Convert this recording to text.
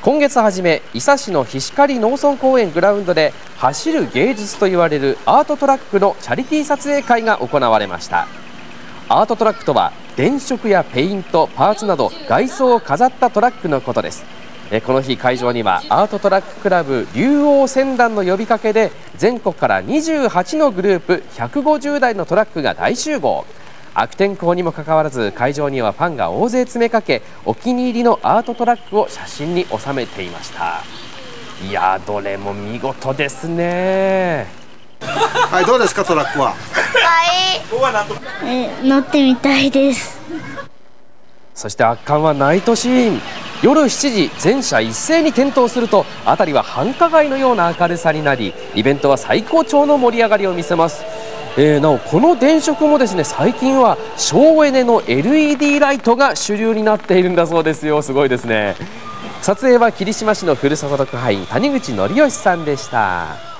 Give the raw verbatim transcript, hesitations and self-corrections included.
今月初め、伊佐市の菱刈農村公園グラウンドで走る芸術と言われるアートトラックのチャリティー撮影会が行われました。アートトラックとは電飾やペイント、パーツなど外装を飾ったトラックのことです。この日、会場にはアートトラッククラブ竜王船団の呼びかけで全国からにじゅうはちのグループひゃくごじゅうだいのトラックが大集合。悪天候にもかかわらず会場にはファンが大勢詰めかけ、お気に入りのアートトラックを写真に収めていました。いやー、どれも見事ですね。 はい、どうですかトラックは。 え乗ってみたいです。 そして圧巻はナイトシーン。夜しちじ、全車一斉に点灯すると辺りは繁華街のような明るさになり、イベントは最高潮の盛り上がりを見せます。えー、なおこの電飾もですね、最近は省エネの エルイーディー ライトが主流になっているんだそうですよ。すごいですね。撮影は霧島市のふるさと特派員谷口則義さんでした。